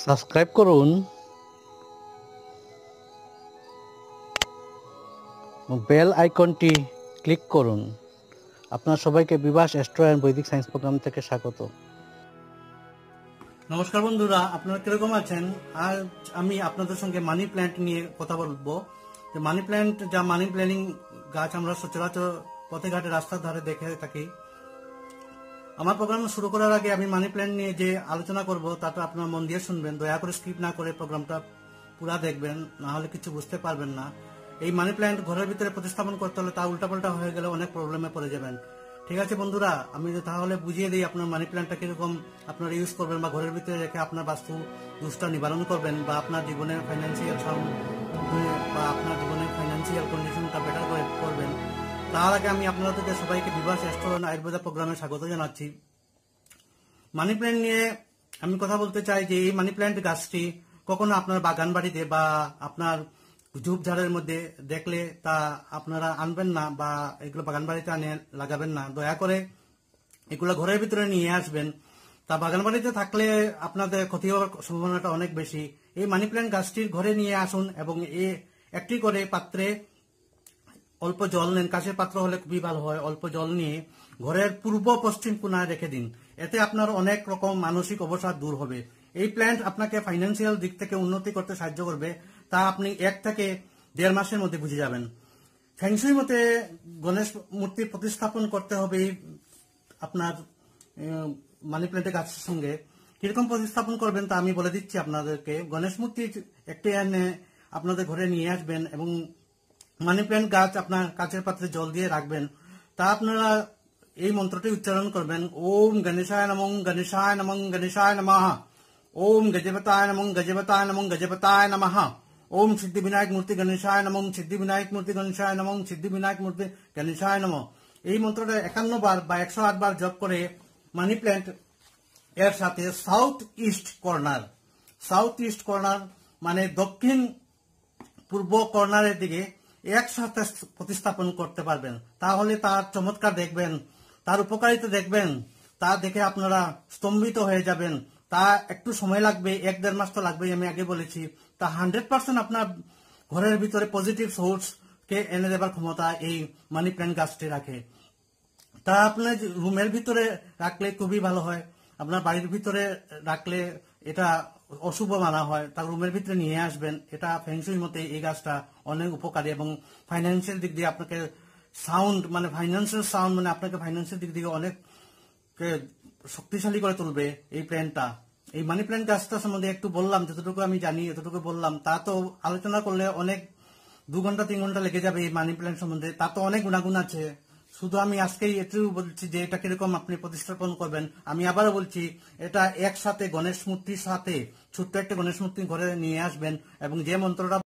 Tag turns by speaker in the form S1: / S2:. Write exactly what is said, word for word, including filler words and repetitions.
S1: Subscribe করুন, bell আইকনটি click করুন। আপনার সবাইকে বিভাস অ্যাস্ট্রো অ্যান্ড বৈদিক সায়েন্স প্রোগ্রাম থেকে স্বাগত। নমস্কার বন্ধুরা, আপনারা কিরকম আছেন? আজ আমি আপনাদের সঙ্গে মানি প্ল্যান্ট নিয়ে কথা বলবো। যে মানি প্ল্যান্ট, যা মানি প্ল্যানিং গাছ আমরা সচরাচর পথে ঘাটে রাস্তার ধারে দেখে থাকি। আমার প্রোগ্রাম শুরু করার আগে আমি মানি প্ল্যান্ট নিয়ে যে আলোচনা করব তাটা আপনারা মন দিয়ে শুনবেন, দয়া করে স্কিপ না করে প্রোগ্রামটা পুরা দেখবেন, না হলে কিছু বুঝতে পারবেন না। এই মানি প্ল্যান্ট ঘরের ভিতরে প্রতিস্থাপন করতে হলে তা উল্টাপাল্টা হয়ে গেলে অনেক প্রবলেমে পড়ে যাবেন। ঠিক আছে বন্ধুরা, আমি তাহলে বুঝিয়ে দিই আপনার মানি প্ল্যান্টটা কিরকম আপনারা ইউজ করবেন বা ঘরের ভিতরে রেখে আপনার বাস্তু দোষটা নিবারণ করবেন, বা আপনার জীবনের ফাইন্যান্সিয়াল সাউন্ড বা আপনার জীবনের ফাইন্যান্সিয়াল কন্ডিশনটা বেটার করে করবেন। তার আগে আমি আপনাদেরকে সবাইকে বিভাস অ্যাস্ট্রো আয়ুর্বেদা প্রোগ্রামে স্বাগত জানাচ্ছি। মানি প্ল্যান্ট নিয়ে আমি কথা বলতে চাই যে এই মানি প্ল্যান্ট গাছটি কখনো আপনার বাগান বাড়িতে বা আপনার ঝোপঝাড়ের মধ্যে দেখলে তা আপনারা আনবেন না, বা এগুলো বাগান বাড়িতে আনে লাগাবেন না। দয়া করে এগুলো ঘরের ভিতরে নিয়ে আসবেন। তা বাগান বাড়িতে থাকলে আপনাদের ক্ষতি হওয়ার সম্ভাবনাটা অনেক বেশি। এই মানি প্ল্যান্ট গাছটির ঘরে নিয়ে আসুন এবং এ একটি করে পাত্রে অল্প জল নেন, কাঁচের পাত্র হলে খুবই ভালো হয়। অল্প জল নিয়ে ঘরের পূর্ব পশ্চিম কোণায় রেখে দিন। এতে আপনার অনেক রকম মানসিক অবসাদ দূর হবে। এই প্ল্যান্ট আপনাকে ফাইন্যান্সিয়াল দিক থেকে উন্নতি করতে সাহায্য করবে, তা আপনি এক থেকে দেড় মাসের মধ্যে বুঝে যাবেন। ফেংশুই মতে গণেশ মূর্তি প্রতিস্থাপন করতে হবে আপনার মানি প্ল্যান্টের গাছের সঙ্গে। কিরকম প্রতিস্থাপন করবেন তা আমি বলে দিচ্ছি আপনাদেরকে। গণেশ মূর্তি একটি এনে আপনাদের ঘরে নিয়ে আসবেন এবং মানি প্ল্যান্ট গাছ আপনার কাচের পাত্রে জল দিয়ে রাখবেন। তা আপনারা এই মন্ত্রটি উচ্চারণ করবেন, ওম গণেশায় নমঃ গণেশায় নমঃ গণেশায় নমঃ, ওম গজপতায় নমঃ গজপতায় নমঃ গজপতায় নমঃ, ওম সিদ্ধি বিনায়ক মূর্তি গণেশায় নমঃ সিদ্ধি বিনায়ক মূর্তি গণেশায় নমঃ সিদ্ধি বিনায়ক মূর্তি গণেশায় নমঃ। এই মন্ত্রটা একান্ন বার বা একশো আট বার জপ করে মানি প্ল্যান্ট এর সাথে south east corner, south east corner মানে দক্ষিণ পূর্ব কর্নারের দিকে একসাথে প্রতিস্থাপন করতে পারবেন। তাহলে তার চমৎকার দেখবেন, তার উপকারিতা দেখবেন, তা দেখে আপনারা স্তম্ভিত হয়ে যাবেন। তা একটু সময় লাগবে, এক দেড় মাস তো লাগবেই, আমি আগে বলেছি। তা হান্ড্রেড পার্সেন্ট আপনার ঘরের ভিতরে পজিটিভ সোর্স কে এনে দেবার ক্ষমতা এই মানি প্ল্যান্ট গাছটি রাখে। তা আপনার রুমের ভিতরে রাখলে খুবই ভালো হয়, আপনার বাড়ির ভিতরে রাখলে এটা অশুভ মানা হয়। তার রুমের ভিতরে নিয়ে আসবেন। এটা ফেংশুই মতে এই গাছটা অনেক উপকারী এবং ফাইন্যান্সিয়াল দিক দিয়ে আপনাকে সাউন্ড মানে ফাইন্যান্সিয়াল সাউন্ড মানে আপনাকে ফাইন্যান্সিয়াল দিক দিয়ে অনেক শক্তিশালী করে তুলবে এই প্ল্যান্টটা। এই মানি প্ল্যান্ট গাছটা সম্বন্ধে একটু বললাম, যতটুকু আমি জানি এতটুকু বললাম। তা তো আলোচনা করলে অনেক দু ঘন্টা তিন ঘন্টা লেগে যাবে এই মানি প্ল্যান্ট সম্বন্ধে। তা তো অনেক গুণাগুণ আছে। শুধু আমি আজকেই একটু বলছি যে এটা কিরকম আপনি প্রতিস্থাপন করবেন। আমি আবারও বলছি, এটা একসাথে গণেশ মূর্তির সাথে ছোট্ট একটা গণেশ মূর্তি ঘরে নিয়ে আসবেন এবং যে মন্ত্রটা